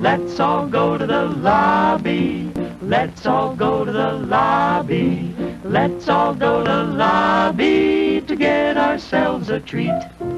Let's all go to the lobby. Let's all go to the lobby. Let's all go to the lobby to get ourselves a treat.